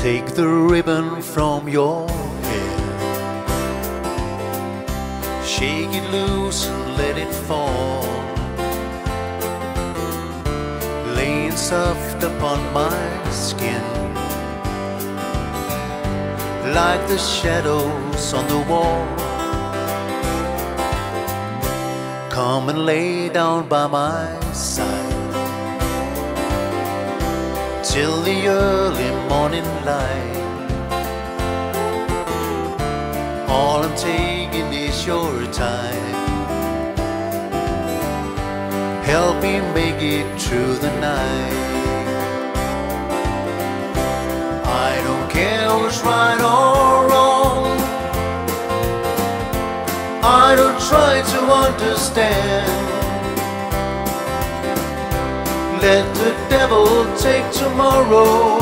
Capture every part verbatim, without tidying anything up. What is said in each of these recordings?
Take the ribbon from your hair, shake it loose and let it fall, laying soft upon my skin, like the shadows on the wall. Come and lay down by my side till the early morning light. All I'm taking is your time. Help me make it through the night. I don't care what's right or wrong, I don't try to understand. Let the devil take tomorrow.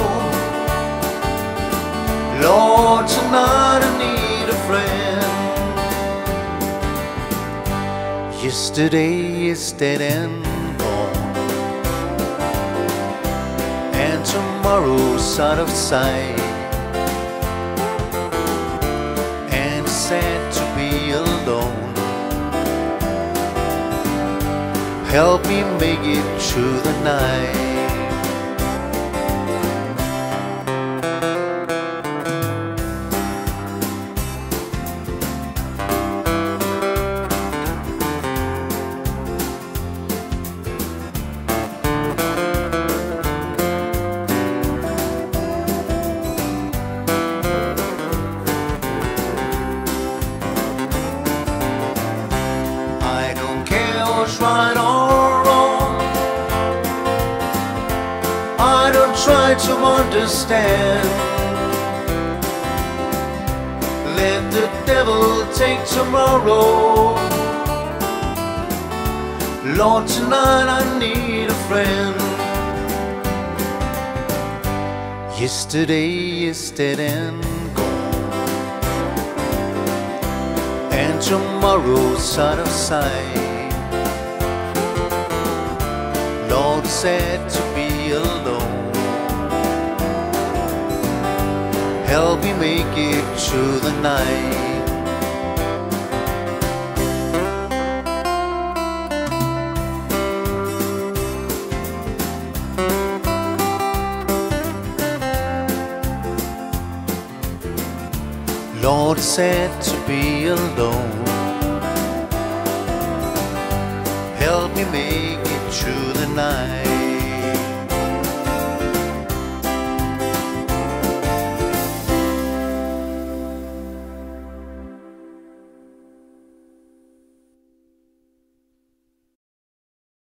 Lord, tonight I need a friend. Yesterday is dead and gone, and tomorrow's out of sight, and it's sad to be alone. Help me make it through the night. I don't care what's right or wrong, I don't try to understand. Let the devil take tomorrow. Lord, tonight I need a friend. Yesterday is dead and gone, and tomorrow's out of sight. Lord, it's sad to be alone. Help me make it through the night. Lord, it's sad to be alone. Help me make it through the night.